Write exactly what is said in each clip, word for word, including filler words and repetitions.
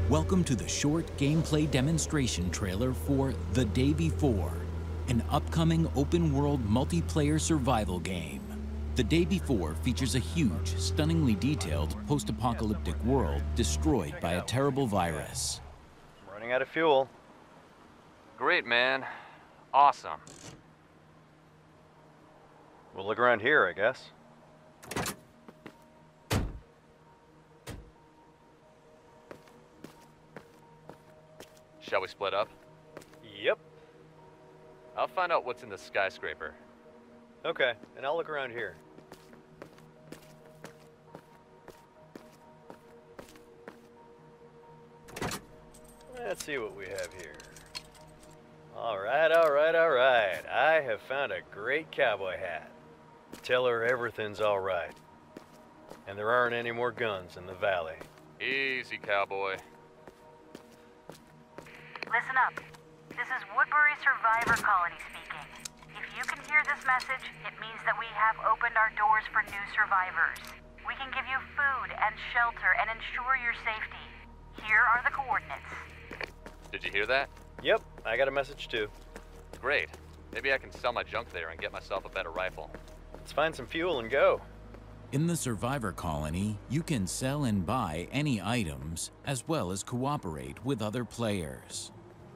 Welcome to the short gameplay demonstration trailer for The Day Before, an upcoming open-world multiplayer survival game. The Day Before features a huge, stunningly detailed post-apocalyptic world destroyed by a terrible virus. I'm running out of fuel. Great, man. Awesome. We'll look around here, I guess. Shall we split up? Yep. I'll find out what's in the skyscraper. Okay, and I'll look around here. Let's see what we have here. All right, all right, all right. I have found a great cowboy hat. Tell her everything's all right. And there aren't any more guns in the valley. Easy, cowboy. Listen up. This is Woodbury Survivor Colony speaking. If you can hear this message, it means that we have opened our doors for new survivors. We can give you food and shelter and ensure your safety. Here are the coordinates. Did you hear that? Yep, I got a message too. Great. Maybe I can sell my junk there and get myself a better rifle. Let's find some fuel and go. In the Survivor Colony, you can sell and buy any items, as well as cooperate with other players.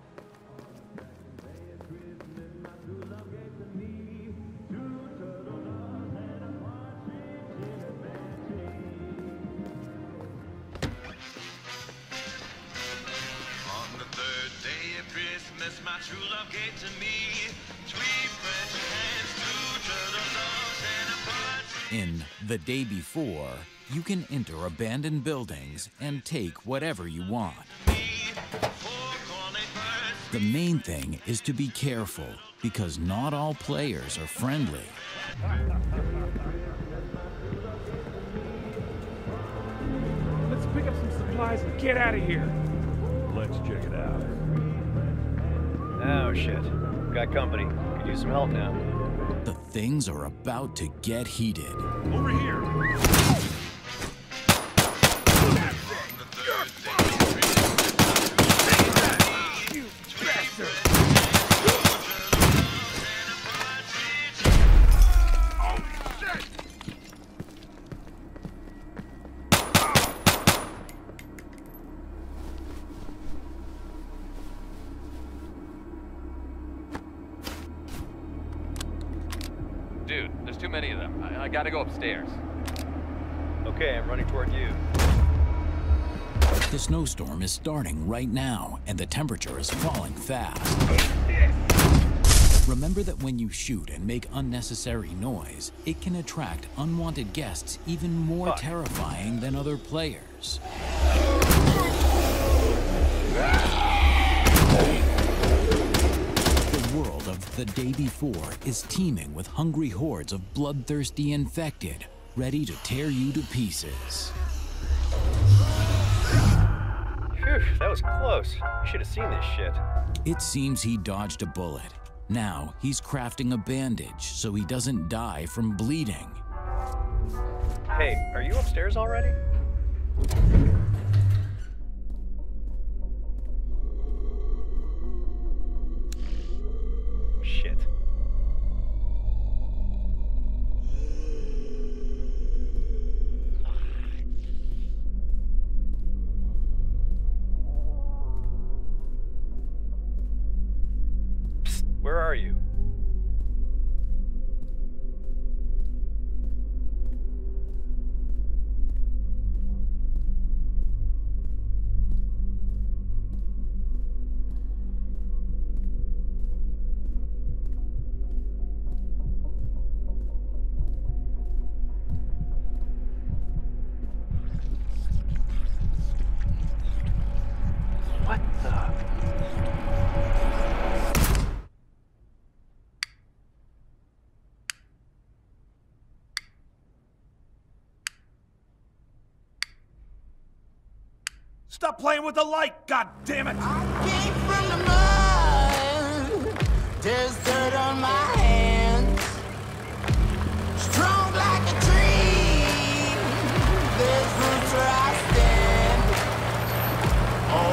My true love gave to me three French hands, two turtle doves, and a partridge. In The Day Before, you can enter abandoned buildings and take whatever you want. The main thing is to be careful, because not all players are friendly. Let's pick up some supplies and get out of here. Let's check it out. Oh shit. Got company. Could use some help now. The things are about to get heated. Over here. You bastard! Oh shit! Dude, there's too many of them. I, I gotta go upstairs. Okay, I'm running toward you. The snowstorm is starting right now, and the temperature is falling fast. Remember that when you shoot and make unnecessary noise, it can attract unwanted guests even more Fuck. terrifying than other players. The world of The Day Before is teeming with hungry hordes of bloodthirsty infected, ready to tear you to pieces. Phew, that was close. You should have seen this shit. It seems he dodged a bullet. Now he's crafting a bandage so he doesn't die from bleeding. Hey, are you upstairs already? Shit. Psst, where are you? What the? Stop playing with the light, god damn it! I came from the mud. There's dirt on my hands. Strong like a tree. There's roots where I stand. Oh,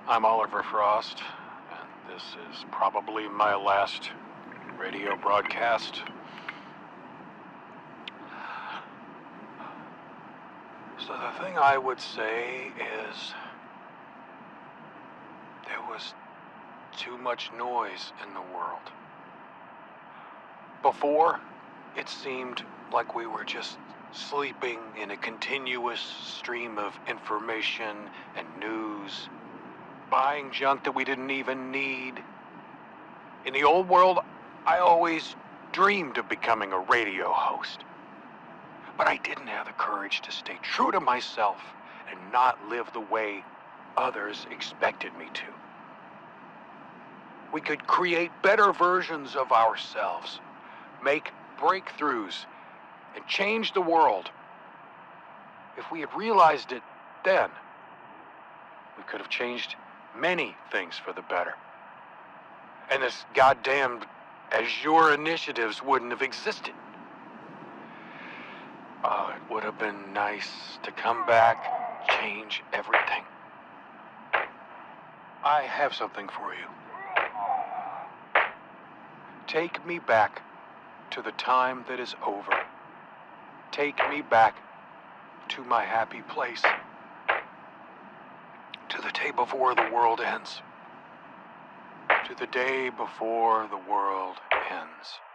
I'm Oliver Frost, and this is probably my last radio broadcast. So the thing I would say is there was too much noise in the world. Before, it seemed like we were just sleeping in a continuous stream of information and news, buying junk that we didn't even need. In the old world, I always dreamed of becoming a radio host. But I didn't have the courage to stay true to myself and not live the way others expected me to. We could create better versions of ourselves, make breakthroughs, and change the world. If we had realized it then, we could have changed many things for the better. And this goddamned Azure initiatives wouldn't have existed. Oh, it would have been nice to come back, change everything. I have something for you. Take me back to the time that is over. Take me back to my happy place. To the day before the world ends. To the day before the world ends.